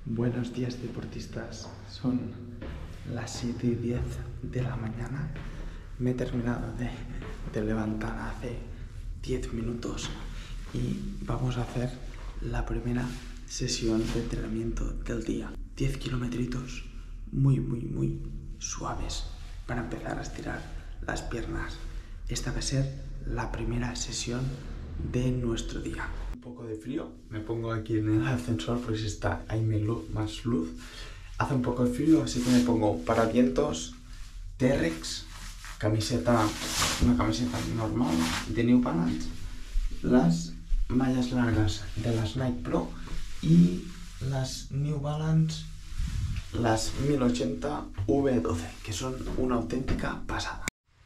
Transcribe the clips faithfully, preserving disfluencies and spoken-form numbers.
Buenos días, deportistas. Son las siete y diez de la mañana. Me he terminado de, de levantar hace diez minutos y vamos a hacer la primera sesión de entrenamiento del día. diez kilometritos muy, muy, muy suaves para empezar a estirar las piernas. Esta va a ser la primera sesión de nuestro día. Un poco de frío, me pongo aquí en el ascensor porque si está hay más luz. Hace un poco de frío, así que me pongo paravientos T-Rex, camiseta, una camiseta normal de New Balance, las mallas largas de las Nike Pro y las New Balance, las mil ochenta V doce, que son una auténtica pasada.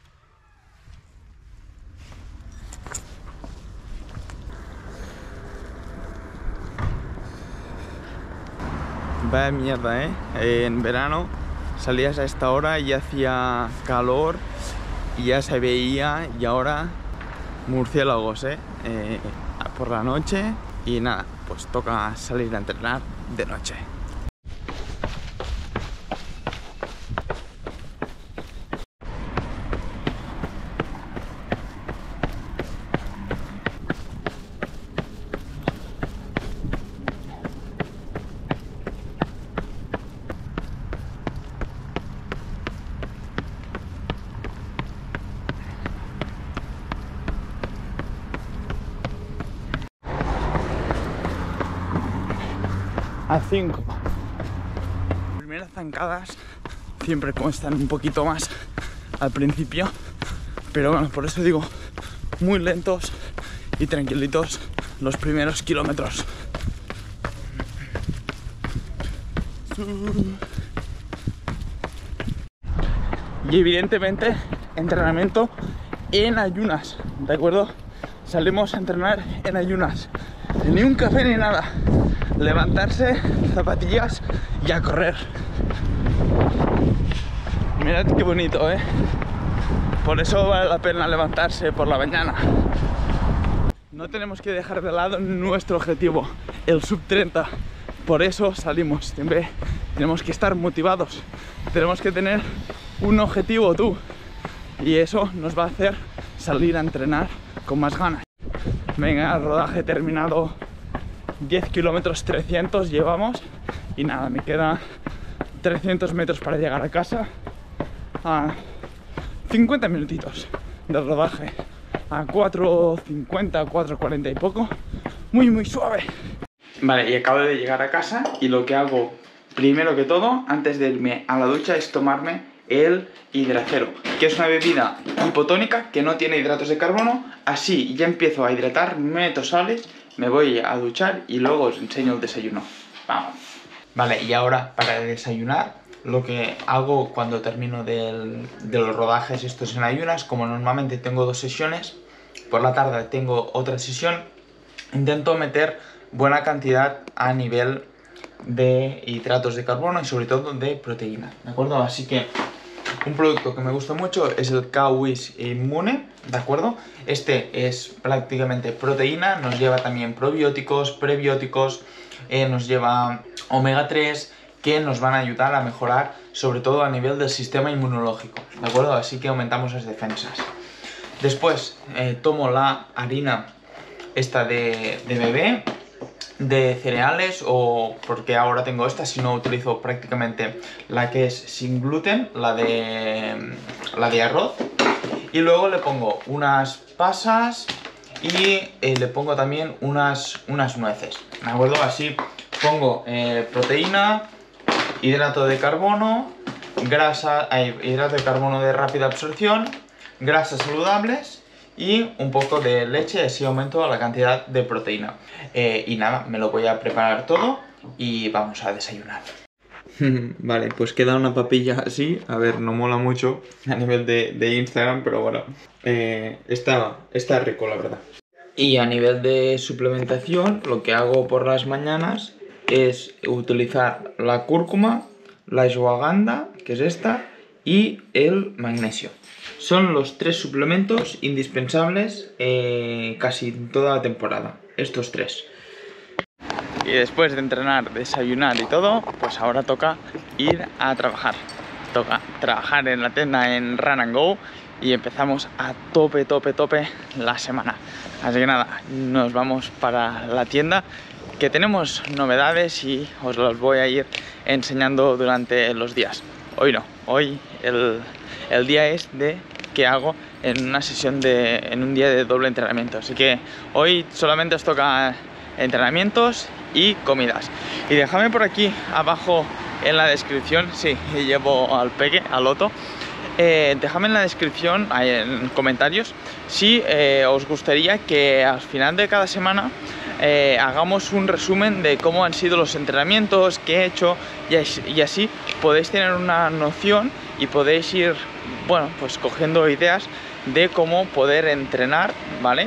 Vaya mierda, ¿eh? ¿eh? En verano salías a esta hora y hacía calor y ya se veía, y ahora murciélagos, ¿eh? eh por la noche y nada, pues toca salir a entrenar de noche. A cinco. Primeras zancadas siempre cuestan un poquito más al principio, pero bueno, por eso digo muy lentos y tranquilitos los primeros kilómetros. Y evidentemente entrenamiento en ayunas, ¿de acuerdo? Salimos a entrenar en ayunas, ni un café ni nada. Levantarse, zapatillas y a correr. Mirad qué bonito, ¿eh? Por eso vale la pena levantarse por la mañana. No tenemos que dejar de lado nuestro objetivo, el sub treinta. Por eso salimos. Siempre tenemos que estar motivados. Tenemos que tener un objetivo tú. Y eso nos va a hacer salir a entrenar con más ganas. Venga, rodaje terminado. diez kilómetros trescientos llevamos y nada, me queda trescientos metros para llegar a casa, a cincuenta minutitos de rodaje, a cuatro cincuenta, cuatro cuarenta y poco, muy muy suave. Vale, y acabo de llegar a casa y lo que hago primero que todo antes de irme a la ducha es tomarme el Hidracero, que es una bebida hipotónica que no tiene hidratos de carbono. Así ya empiezo a hidratar, meto sales, me voy a duchar y luego os enseño el desayuno. Vamos. Vale, y ahora para desayunar, lo que hago cuando termino del, de los rodajes estos en ayunas, como normalmente tengo dos sesiones, por la tarde tengo otra sesión, intento meter buena cantidad a nivel de hidratos de carbono y sobre todo de proteína, ¿de acuerdo? Así que un producto que me gusta mucho es el K-Wiz Immune, ¿de acuerdo? Este es prácticamente proteína, nos lleva también probióticos, prebióticos, eh, nos lleva omega tres, que nos van a ayudar a mejorar sobre todo a nivel del sistema inmunológico, ¿de acuerdo? Así que aumentamos las defensas. Después eh, tomo la harina esta de, de bebé, de cereales, o porque ahora tengo esta, si no utilizo prácticamente la que es sin gluten, la de la de arroz, y luego le pongo unas pasas y eh, le pongo también unas, unas nueces, ¿de acuerdo? Así pongo eh, proteína, hidrato de carbono, grasa, eh, hidrato de carbono de rápida absorción, grasas saludables y un poco de leche, así aumento la cantidad de proteína. Eh, y nada, me lo voy a preparar todo y vamos a desayunar. Vale, pues queda una papilla así. A ver, no mola mucho a nivel de, de Instagram, pero bueno, eh, está, está rico, la verdad. Y a nivel de suplementación, lo que hago por las mañanas es utilizar la cúrcuma, la ashwagandha, que es esta, y el magnesio. Son los tres suplementos indispensables eh, casi toda la temporada, estos tres. Y después de entrenar, desayunar y todo, pues ahora toca ir a trabajar. Toca trabajar en la tienda en Run and Go y empezamos a tope, tope, tope la semana. Así que nada, nos vamos para la tienda, que tenemos novedades y os las voy a ir enseñando durante los días. Hoy no, hoy el, el día es de qué hago en una sesión de, en un día de doble entrenamiento. Así que hoy solamente os toca entrenamientos y comidas. Y dejadme por aquí abajo en la descripción, sí, llevo al peque, al Loto. Eh, dejadme en la descripción, en comentarios, si eh, os gustaría que al final de cada semana eh, hagamos un resumen de cómo han sido los entrenamientos que he hecho y así, y así podéis tener una noción y podéis ir, bueno, pues cogiendo ideas de cómo poder entrenar, ¿vale?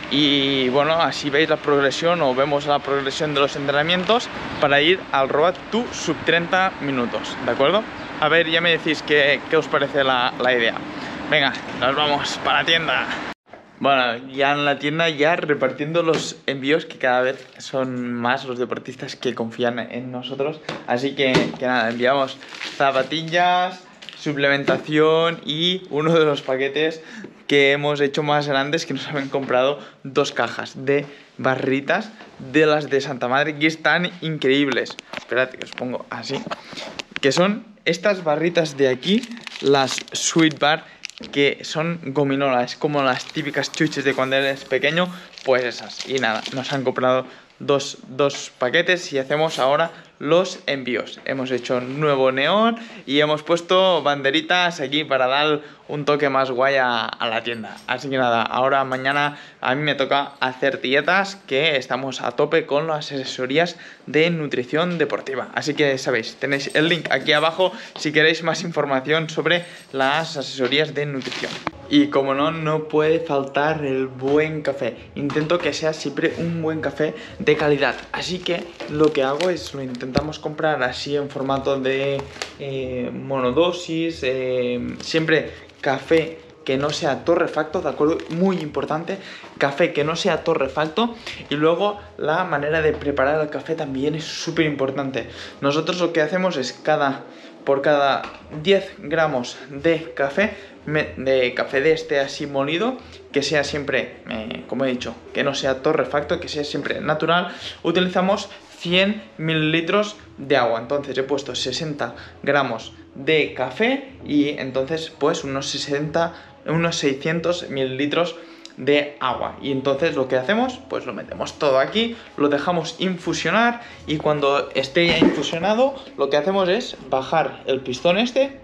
Y bueno, así veis la progresión o vemos la progresión de los entrenamientos para ir al Road to sub treinta minutos, ¿de acuerdo? A ver, ya me decís qué, qué os parece la, la idea. Venga, nos vamos para la tienda. Bueno, ya en la tienda, ya repartiendo los envíos, que cada vez son más los deportistas que confían en nosotros. Así que, que nada, enviamos zapatillas, suplementación y uno de los paquetes que hemos hecho más grandes, que nos han comprado dos cajas de barritas de las de Santa Madre, que están increíbles. Esperad que os pongo así, que son estas barritas de aquí, las Sweet Bar, que son gominola, es como las típicas chuches de cuando eres pequeño, pues esas. Y nada, nos han comprado dos, dos paquetes y hacemos ahora los envíos. Hemos hecho nuevo neón y hemos puesto banderitas aquí para dar un toque más guay a, a la tienda. Así que nada, ahora mañana a mí me toca hacer dietas, que estamos a tope con las asesorías de nutrición deportiva. Así que sabéis, tenéis el link aquí abajo si queréis más información sobre las asesorías de nutrición. Y como no, no puede faltar el buen café. Intento que sea siempre un buen café de calidad. Así que lo que hago es lo intentamos comprar así en formato de eh, monodosis. Eh, siempre café que no sea torrefacto, ¿de acuerdo? Muy importante, café que no sea torrefacto. Y luego la manera de preparar el café también es súper importante. Nosotros lo que hacemos es cada... por cada diez gramos de café, de café de este así molido, que sea siempre, eh, como he dicho, que no sea torrefacto, que sea siempre natural, utilizamos cien mililitros de agua. Entonces he puesto sesenta gramos de café y entonces pues unos sesenta, unos seiscientos mililitros de agua. Y entonces lo que hacemos, pues lo metemos todo aquí, lo dejamos infusionar y cuando esté ya infusionado lo que hacemos es bajar el pistón este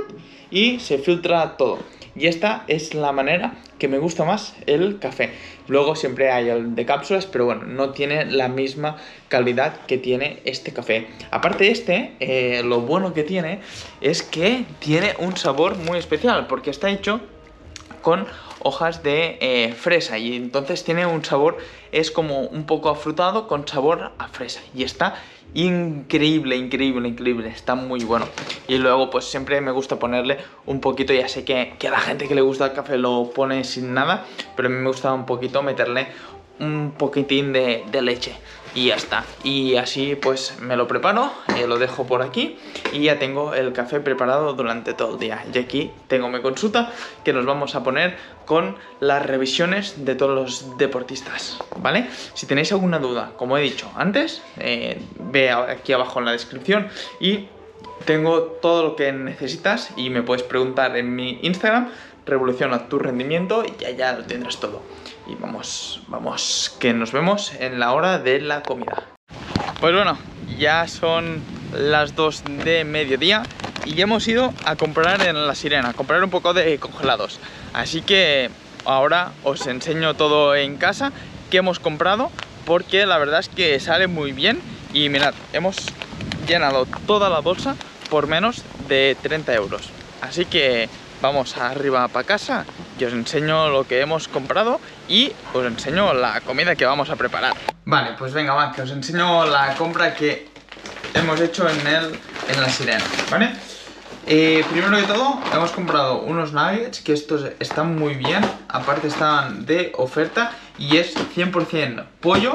y se filtra todo. Y esta es la manera que me gusta más el café. Luego siempre hay el de cápsulas, pero bueno, no tiene la misma calidad que tiene este café. Aparte este, eh, lo bueno que tiene es que tiene un sabor muy especial, porque está hecho con hojas de eh, fresa y entonces tiene un sabor, es como un poco afrutado con sabor a fresa y está increíble, increíble, increíble, está muy bueno. Y luego pues siempre me gusta ponerle un poquito, ya sé que, que a la gente que le gusta el café lo pone sin nada, pero a mí me gusta un poquito meterle un poquitín de, de leche y ya está. Y así pues me lo preparo, eh, lo dejo por aquí y ya tengo el café preparado durante todo el día. Y aquí tengo mi consulta que nos vamos a poner con las revisiones de todos los deportistas, ¿vale? Si tenéis alguna duda, como he dicho antes, eh, ve aquí abajo en la descripción y tengo todo lo que necesitas y me puedes preguntar en mi Instagram, Revoluciona tu rendimiento, y allá lo tendrás todo. Y vamos, vamos, que nos vemos en la hora de la comida. Pues bueno, ya son las dos de mediodía y ya hemos ido a comprar en La Sirena, a comprar un poco de congelados. Así que ahora os enseño todo en casa que hemos comprado, porque la verdad es que sale muy bien. Y mirad, hemos llenado toda la bolsa por menos de treinta euros. Así que vamos arriba para casa y os enseño lo que hemos comprado y os enseño la comida que vamos a preparar. Vale, pues venga, va, que os enseño la compra que hemos hecho en, el, en La Sirena, ¿vale? Eh, primero que todo, hemos comprado unos nuggets, que estos están muy bien, aparte están de oferta y es cien por cien pollo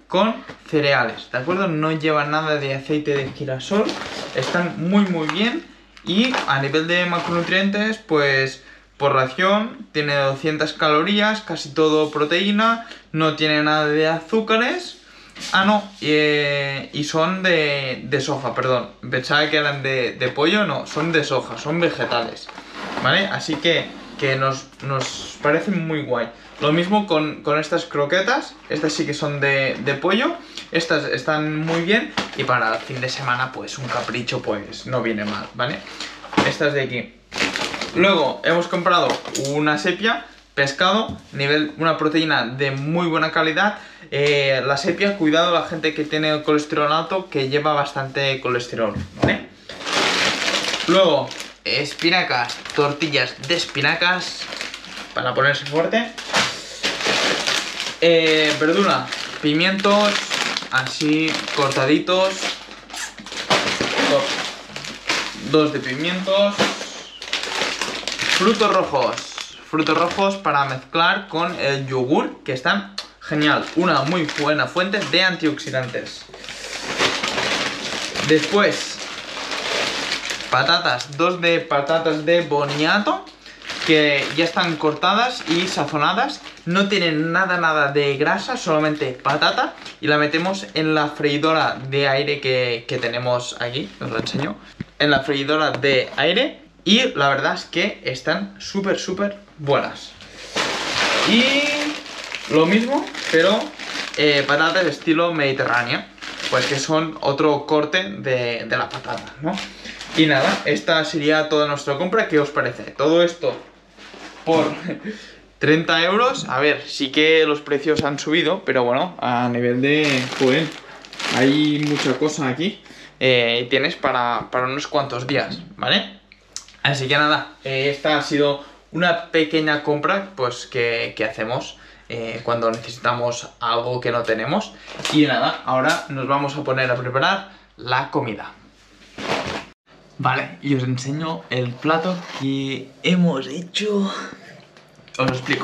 con cereales, ¿de acuerdo? No llevan nada de aceite de girasol, están muy muy bien. Y a nivel de macronutrientes, pues por ración tiene doscientas calorías, casi todo proteína, no tiene nada de azúcares. Ah, no, eh, y son de, de soja, perdón. Pensaba que eran de, de pollo, no, son de soja, son vegetales, ¿vale? Así que, que nos, nos parecen muy guay. Lo mismo con, con estas croquetas, estas sí que son de, de pollo, estas están muy bien y para el fin de semana pues un capricho pues no viene mal, ¿vale? Estas de aquí. Luego hemos comprado una sepia, pescado, nivel, una proteína de muy buena calidad. Eh, la sepia, cuidado la gente que tiene colesterol alto, que lleva bastante colesterol, ¿vale? Luego, espinacas, tortillas de espinacas para ponerse fuerte. Eh, verdura, pimientos, así cortaditos. Dos de pimientos. Frutos rojos. Frutos rojos para mezclar con el yogur, que están genial. Una muy buena fuente de antioxidantes. Después, patatas. Dos de patatas de boniato, que ya están cortadas y sazonadas. No tienen nada, nada de grasa, solamente patata. Y la metemos en la freidora de aire que, que tenemos aquí. Os la enseño. En la freidora de aire. Y la verdad es que están súper, súper buenas. Y lo mismo, pero eh, patatas de estilo mediterráneo. Pues que son otro corte de, de la patata, ¿no? Y nada, esta sería toda nuestra compra. ¿Qué os parece? Todo esto por treinta euros. A ver, sí que los precios han subido, pero bueno, a nivel de... Joder, hay mucha cosa aquí. Eh, tienes para, para unos cuantos días, ¿vale? Así que nada, eh, esta ha sido una pequeña compra pues que, que hacemos eh, cuando necesitamos algo que no tenemos. Y nada, ahora nos vamos a poner a preparar la comida. Vale, y os enseño el plato que hemos hecho. Os lo explico.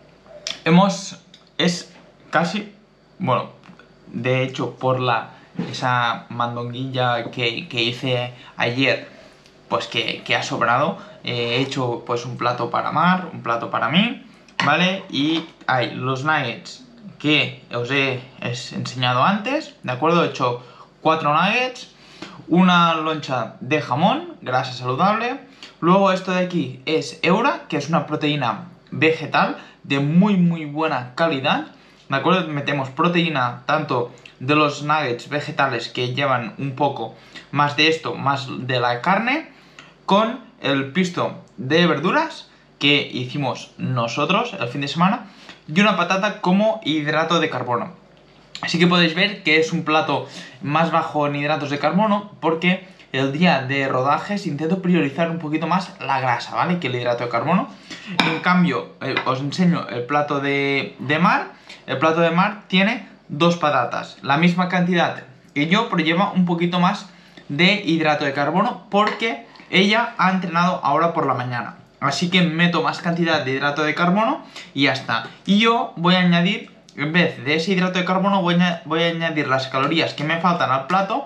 Hemos... es casi... bueno, de hecho por la... esa mandonguilla que, que hice ayer, pues que, que ha sobrado, eh, he hecho pues un plato para Mar, un plato para mí, ¿vale? Y hay los nuggets que os he enseñado antes, ¿de acuerdo? He hecho cuatro nuggets, una loncha de jamón, grasa saludable. Luego esto de aquí es Eura, que es una proteína vegetal de muy muy buena calidad, ¿de acuerdo? Metemos proteína tanto de los nuggets vegetales, que llevan un poco más de esto, más de la carne, con el pisto de verduras que hicimos nosotros el fin de semana, y una patata como hidrato de carbono. Así que podéis ver que es un plato más bajo en hidratos de carbono, porque el día de rodajes intento priorizar un poquito más la grasa, ¿vale? Que el hidrato de carbono. En cambio, eh, os enseño el plato de, de Mar. El plato de Mar tiene dos patatas, la misma cantidad que yo, pero lleva un poquito más de hidrato de carbono porque ella ha entrenado ahora por la mañana. Así que meto más cantidad de hidrato de carbono y ya está. Y yo voy a añadir, en vez de ese hidrato de carbono, voy a, voy a añadir las calorías que me faltan al plato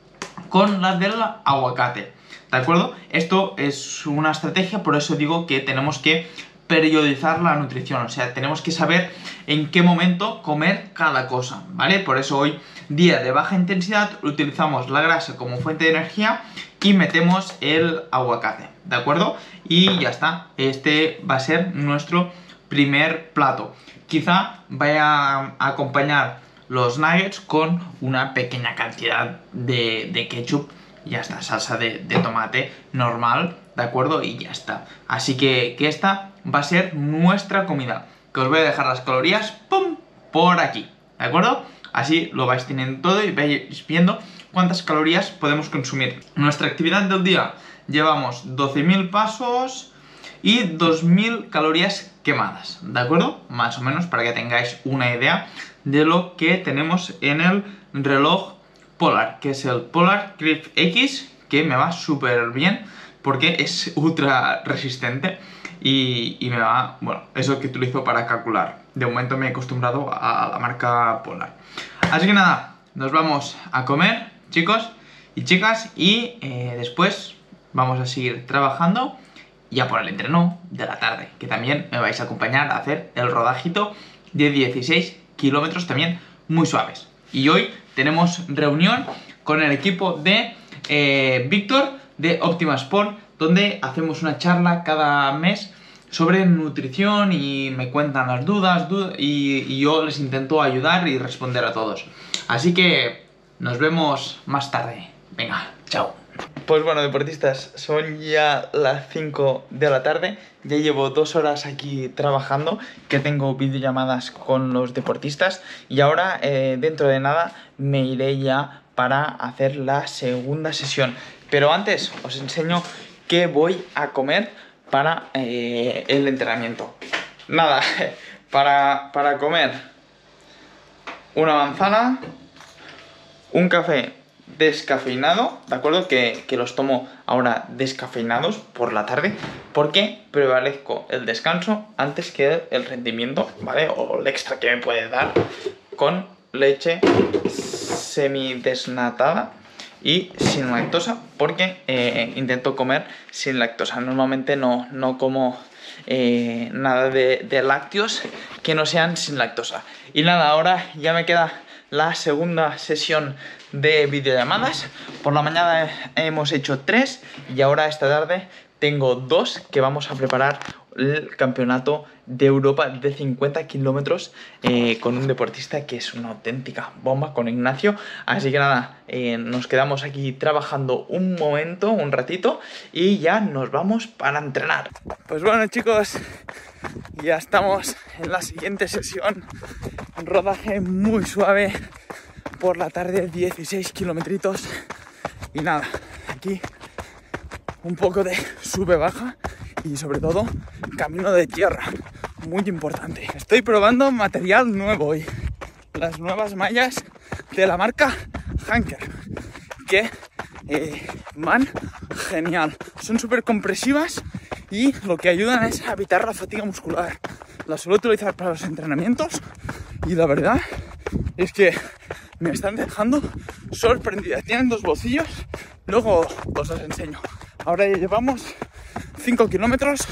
con las del aguacate, ¿de acuerdo? Esto es una estrategia, por eso digo que tenemos que periodizar la nutrición, o sea, tenemos que saber en qué momento comer cada cosa, ¿vale? Por eso hoy, día de baja intensidad, utilizamos la grasa como fuente de energía y metemos el aguacate, ¿de acuerdo? Y ya está, este va a ser nuestro primer plato. Quizá vaya a acompañar los nuggets con una pequeña cantidad de, de ketchup, ya está, salsa de, de tomate normal, ¿de acuerdo? Y ya está. Así que, que esta va a ser nuestra comida, que os voy a dejar las calorías, ¡pum!, por aquí, ¿de acuerdo? Así lo vais teniendo todo y vais viendo cuántas calorías podemos consumir. Nuestra actividad del día, llevamos doce mil pasos y dos mil calorías quemadas, ¿de acuerdo? Más o menos para que tengáis una idea de lo que tenemos en el reloj Polar, que es el Polar Cliff X, que me va súper bien porque es ultra resistente y, y me va, bueno, es lo que utilizo para calcular, de momento me he acostumbrado a la marca Polar. Así que nada, nos vamos a comer, chicos y chicas, y eh, después vamos a seguir trabajando ya por el entreno de la tarde, que también me vais a acompañar a hacer el rodajito de dieciséis kilómetros también muy suaves. Y hoy tenemos reunión con el equipo de eh, Víctor de Optima Sport, donde hacemos una charla cada mes sobre nutrición y me cuentan las dudas, dudas y, y yo les intento ayudar y responder a todos. Así que nos vemos más tarde. Venga, chao. Pues bueno, deportistas, son ya las cinco de la tarde. Ya llevo dos horas aquí trabajando, que tengo videollamadas con los deportistas. Y ahora, eh, dentro de nada, me iré ya para hacer la segunda sesión. Pero antes os enseño qué voy a comer para eh, el entrenamiento. Nada, para, para comer una manzana, un café descafeinado, ¿de acuerdo? Que, que los tomo ahora descafeinados por la tarde, porque prevalezco el descanso antes que el rendimiento, ¿vale? O el extra que me puede dar con leche semidesnatada y sin lactosa, porque eh, intento comer sin lactosa. Normalmente no, no como eh, nada de, de lácteos que no sean sin lactosa. Y nada, ahora ya me queda la segunda sesión de videollamadas. Por la mañana hemos hecho tres y ahora esta tarde tengo dos, que vamos a preparar el campeonato de Europa de cincuenta kilómetros eh, con un deportista que es una auténtica bomba, con Ignacio. Así que nada, eh, nos quedamos aquí trabajando un momento, un ratito, y ya nos vamos para entrenar. Pues bueno, chicos, ya estamos en la siguiente sesión. Un rodaje muy suave por la tarde, dieciséis kilometritos. Y nada, aquí un poco de sube-baja y sobre todo camino de tierra, muy importante. Estoy probando material nuevo hoy, las nuevas mallas de la marca Hanker, que eh, van genial, son súper compresivas y lo que ayudan es a evitar la fatiga muscular. Las suelo utilizar para los entrenamientos y la verdad es que me están dejando sorprendida. Tienen dos bolsillos, luego os los enseño. Ahora ya llevamos cinco kilómetros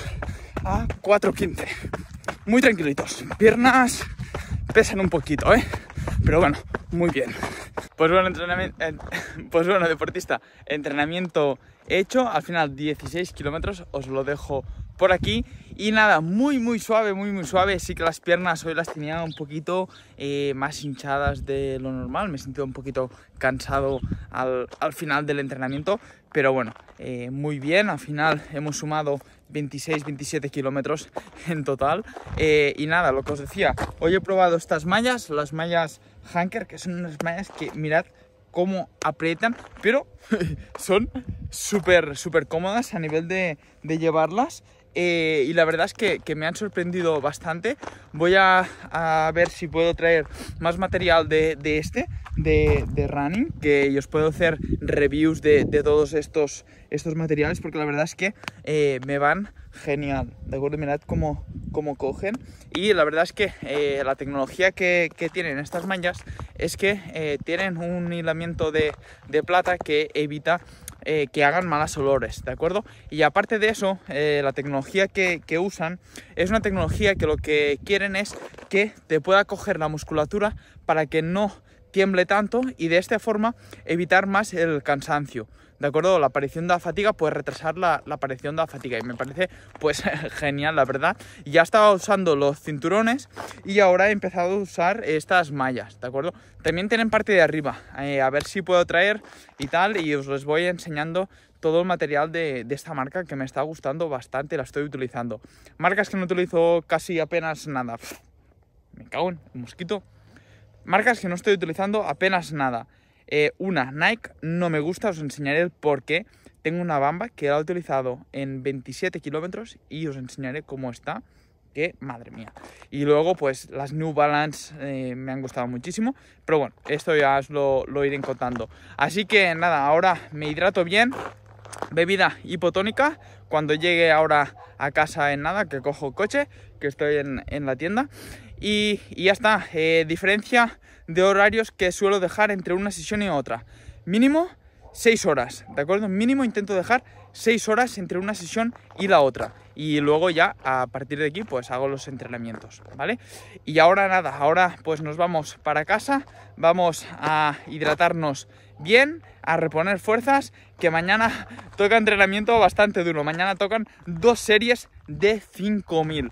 a cuatro quince. Muy tranquilitos. Piernas pesan un poquito, ¿eh? Pero bueno, muy bien. Pues bueno, entrenamiento, eh, pues bueno, deportista, entrenamiento hecho. Al final dieciséis kilómetros, os lo dejo por aquí. Y nada, muy muy suave, muy muy suave. Sí que las piernas hoy las tenía un poquito eh, más hinchadas de lo normal. Me he sentido un poquito cansado al, al final del entrenamiento. Pero bueno, eh, muy bien. Al final hemos sumado veintiséis veintisiete kilómetros en total. Eh, y nada, lo que os decía, hoy he probado estas mallas, las mallas Hanker, que son unas mallas que mirad cómo aprietan, pero son súper súper cómodas a nivel de, de llevarlas. Eh, y la verdad es que, que me han sorprendido bastante. Voy a, a ver si puedo traer más material de, de este, de, de running, que os puedo hacer reviews de, de todos estos, estos materiales, porque la verdad es que eh, me van genial, ¿de acuerdo? Mirad cómo, cómo cogen. Y la verdad es que eh, la tecnología que, que tienen estas mallas es que eh, tienen un hilamiento de, de plata que evita Eh, que hagan malos olores, ¿de acuerdo? Y aparte de eso, eh, la tecnología que, que usan es una tecnología que lo que quieren es que te pueda coger la musculatura para que no tiemble tanto y de esta forma evitar más el cansancio, ¿de acuerdo? La aparición de la fatiga, pues retrasar la, la aparición de la fatiga, y me parece pues genial, la verdad. Ya estaba usando los cinturones y ahora he empezado a usar estas mallas, ¿de acuerdo? También tienen parte de arriba, eh, a ver si puedo traer y tal, y os les voy enseñando todo el material de, de esta marca, que me está gustando bastante, la estoy utilizando. Marcas que no utilizo casi apenas nada. Pff, me cago en el mosquito. Marcas que no estoy utilizando apenas nada. Eh, una, Nike, no me gusta, os enseñaré el por qué. Tengo una Bamba que la he utilizado en veintisiete kilómetros y os enseñaré cómo está, que madre mía. Y luego pues las New Balance eh, me han gustado muchísimo, pero bueno, esto ya os lo, lo iré contando. Así que nada, ahora me hidrato bien, bebida hipotónica, cuando llegue ahora a casa en nada, que cojo coche, que estoy en, en la tienda. y, y ya está. Eh, diferencia de horarios que suelo dejar entre una sesión y otra. Mínimo seis horas, ¿de acuerdo? Mínimo intento dejar seis horas entre una sesión y la otra. Y luego ya a partir de aquí pues hago los entrenamientos, ¿vale? Y ahora nada, ahora pues nos vamos para casa, vamos a hidratarnos bien, a reponer fuerzas, que mañana toca entrenamiento bastante duro. Mañana tocan dos series de cinco mil.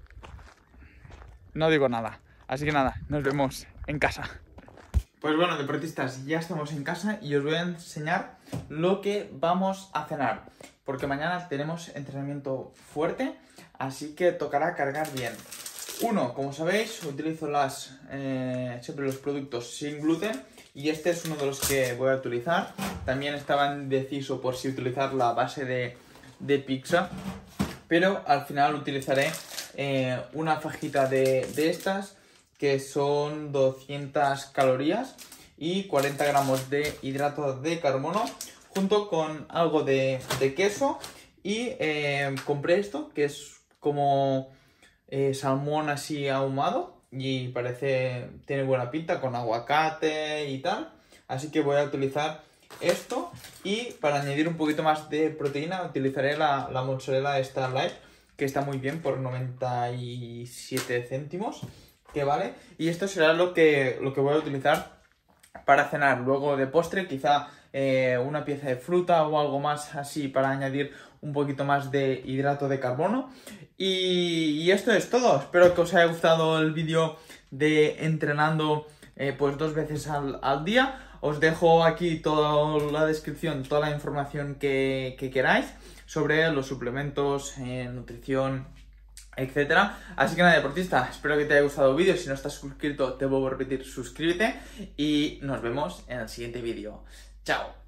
No digo nada, así que nada, nos vemos en casa. Pues bueno, deportistas, ya estamos en casa y os voy a enseñar lo que vamos a cenar. Porque mañana tenemos entrenamiento fuerte, así que tocará cargar bien. Uno, como sabéis, utilizo las, eh, siempre los productos sin gluten y este es uno de los que voy a utilizar. También estaba indeciso por si utilizar la base de, de pizza, pero al final utilizaré eh, una fajita de, de estas, que son doscientas calorías y cuarenta gramos de hidrato de carbono, junto con algo de, de queso. Y eh, compré esto, que es como eh, salmón así ahumado y parece, tiene buena pinta, con aguacate y tal. Así que voy a utilizar esto, y para añadir un poquito más de proteína utilizaré la, la mozzarella esta light, que está muy bien, por noventa y siete céntimos. Que vale, y esto será lo que, lo que voy a utilizar para cenar. Luego de postre quizá eh, una pieza de fruta o algo más así para añadir un poquito más de hidrato de carbono. Y, y esto es todo. Espero que os haya gustado el vídeo de entrenando eh, pues dos veces al, al día. Os dejo aquí toda la descripción, toda la información que, que queráis sobre los suplementos, eh, nutrición, etcétera. Así que nada, deportista, espero que te haya gustado el vídeo. Si no estás suscrito, te vuelvo a repetir, suscríbete y nos vemos en el siguiente vídeo. Chao.